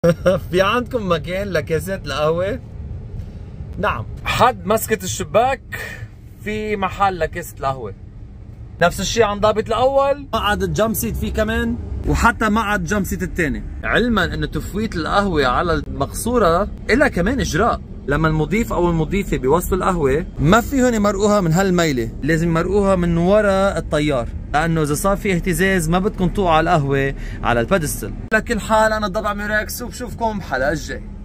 في عندكم مكان لكاسات القهوة؟ نعم، حد مسكة الشباك في محل لكاسة القهوة. نفس الشيء عن ضابط الاول، مقعد الجامب سيت فيه كمان، وحتى مقعد الجامب سيت الثاني. علما انه تفويت القهوة على المقصورة إلها كمان اجراء. لما المضيف او المضيفة بيوصلوا القهوة ما فيهم يمرقوها من هالميلة، لازم يمرقوها من وراء الطيار، لانه اذا صار في اهتزاز ما بدكم توقعوا القهوة على البادستل. لكل حال انا ضبع ميراكس وبشوفكم بحلقة الجاي.